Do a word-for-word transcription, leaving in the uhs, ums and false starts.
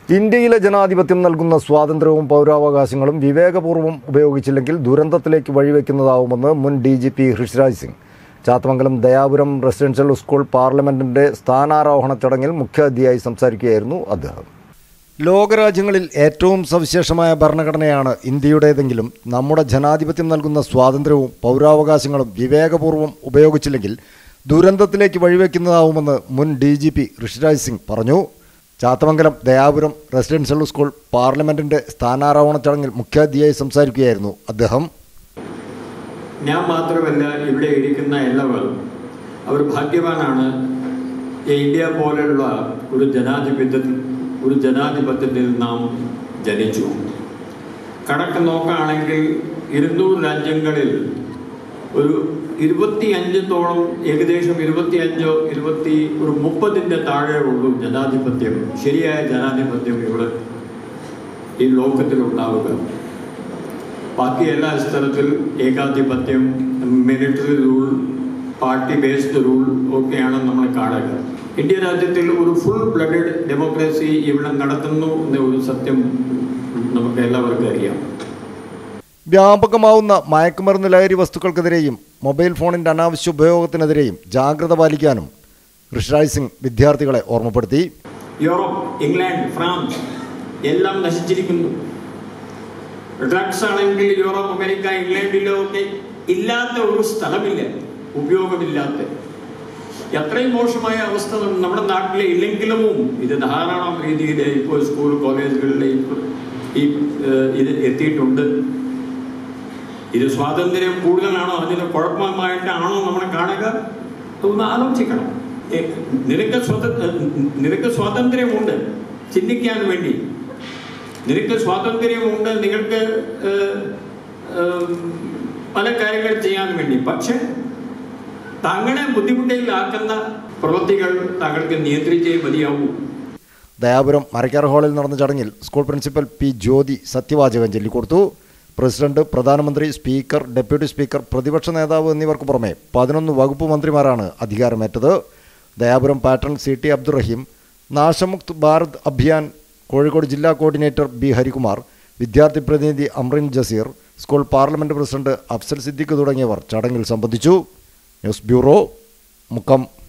ഇന്ത്യയിലെ ജനാധിപത്യം നൽകുന്ന സ്വാതന്ത്ര്യവും പൗരാവകാശങ്ങളും വിവേകപൂർവ്വം ഉപയോഗിച്ചില്ലെങ്കിൽ ദുരന്തത്തിലേക്ക് വഴിവെക്കുന്നതാവുമെന്ന് മുൻ D G P Rishiraj Singh. Chathamangalam Dayapuram residential school പാർലമെന്റിന്റെ സ്ഥാനാരോഹണ ചടങ്ങിൽ മുഖ്യാതിഥിയായി സംസാരിക്കുകയായിരുന്നു അദ്ദേഹം. ലോകരാജ്യങ്ങളിൽ ഏറ്റവും സവിശേഷമായ ഭരണഘടനയാണ് ഇന്ത്യയുടേതെങ്കിലും നമ്മുടെ ജനാധിപത്യം നൽകുന്ന സ്വാതന്ത്ര്യവും പൗരാവകാശങ്ങളും വിവേകപൂർവ്വം ഉപയോഗിച്ചില്ലെങ്കിൽ ദുരന്തത്തിലേക്ക് വഴിവെക്കുന്നതാവുമെന്ന് മുൻ D G P Rishiraj Singh പറഞ്ഞു. ചാത്തമംഗലം ദയാപുരം റെസിഡൻഷ്യൽ സ്കൂൾ പാർലമെന്റിന്റെ സ്ഥാനാരോഹണ ചടങ്ങിൽ മുഖ്യാതിഥിയായി സംസാരിക്കുകയായിരുന്നു അദ്ദേഹം. ഞാൻ മാത്രമല്ല, ഇവിടെ ഇരിക്കുന്ന എല്ലാവരും അവർ ഭാഗ്യവാനാണ്. ഇന്ത്യ പോലെയുള്ള ഒരു ജനാധിപത്യത്തിൽ ഒരു ജനാധിപത്യത്തിൽ നാം ജനിച്ചു. കണക്ക് നോക്കുകയാണെങ്കിൽ ഇരുന്നൂറ് രാജ്യങ്ങളിൽ ഒരു ഇരുപത്തി അഞ്ചത്തോളം ഏകദേശം ഇരുപത്തി അഞ്ചോ ഇരുപത്തി ഒരു മുപ്പതിൻ്റെ താഴെ ഉള്ളൂ ജനാധിപത്യം, ശരിയായ ജനാധിപത്യം ഇവിടെ ഈ ലോകത്തിലുണ്ടാവുക. ബാക്കി എല്ലാ സ്ഥലത്തിൽ ഏകാധിപത്യം, military rule, party based rule ഒക്കെയാണ് നമ്മൾ കാണുക. ഇന്ത്യ രാജ്യത്തിൽ ഒരു ഫുൾ ബ്ലഡഡ് ഡെമോക്രസി ഇവിടെ നടത്തുന്നു എന്ന ഒരു സത്യം നമുക്ക് എല്ലാവർക്കും അറിയാം. വ്യാപകമാവുന്ന മയക്കുമരുന്ന് ലഹരി വസ്തുക്കൾക്കെതിരെയും മൊബൈൽ ഫോണിൻ്റെ അനാവശ്യ ഉപയോഗത്തിനെതിരെയും ജാഗ്രത പാലിക്കാനും ഋഷിരാജ് സിംഗ് വിദ്യാർത്ഥികളെ ഓർമ്മപ്പെടുത്തി. യൂറോപ്പ്, ഇംഗ്ലണ്ട്, ഫ്രാൻസ് എല്ലാം നശിച്ചിരിക്കുന്നു. ഡ്രഗ്സ് ആണെങ്കിൽ യൂറോപ്പ്, അമേരിക്ക, ഇംഗ്ലണ്ടിലോ ഒക്കെ ഇല്ലാത്ത ഒരു സ്ഥലമില്ല, ഉപയോഗമില്ലാത്ത. എത്രയും മോശമായ അവസ്ഥ നമ്മുടെ നാട്ടിലെ ഇല്ലെങ്കിലും ഇത് ധാരാളം രീതിയിൽ ഇപ്പോൾ സ്കൂൾ കോളേജുകളിൽ ഈ ഇത് എത്തിയിട്ടുണ്ട്. ഇത് സ്വാതന്ത്ര്യം കൂടുതലാണോ അതിന് കുഴപ്പമായിട്ടാണോ നമ്മൾ കാണുക? ഒന്ന് ആലോചിക്കണം. നിനക്ക് സ്വതന്ത്ര നിനക്ക് സ്വാതന്ത്ര്യമുണ്ട് ചിന്തിക്കാൻ വേണ്ടി, നിനക്ക് സ്വാതന്ത്ര്യമുണ്ട് നിങ്ങൾക്ക് പല കാര്യങ്ങൾ ചെയ്യാൻ വേണ്ടി. പക്ഷെ താങ്കളെ ബുദ്ധിമുട്ടിലാക്കുന്ന പ്രവൃത്തികൾ താങ്കൾക്ക് നിയന്ത്രിച്ചേ മതിയാവൂ. ദയാപുരം മരക്കാർ ഹാളിൽ നടന്ന ചടങ്ങിൽ സ്കൂൾ പ്രിൻസിപ്പൽ പി ജ്യോതി സത്യവാചകം ചൊല്ലിക്കൊടുത്തു. പ്രസിഡന്റ്, പ്രധാനമന്ത്രി, സ്പീക്കർ, ഡെപ്യൂട്ടി സ്പീക്കർ, പ്രതിപക്ഷ നേതാവ് എന്നിവർക്ക് പുറമെ പതിനൊന്ന് വകുപ്പ് മന്ത്രിമാരാണ് അധികാരമേറ്റത്. Dayapuram pattern C T Abdurahim, Nasha Mukt Bharat Abhiyan Kozhikode ജില്ലാ കോർഡിനേറ്റർ ബി ഹരികുമാർ, വിദ്യാർത്ഥി പ്രതിനിധി Amrin Jaseer, school parliament president Afsal Siddique തുടങ്ങിയവർ ചടങ്ങിൽ സംബന്ധിച്ചു. News bureau, Mukkam.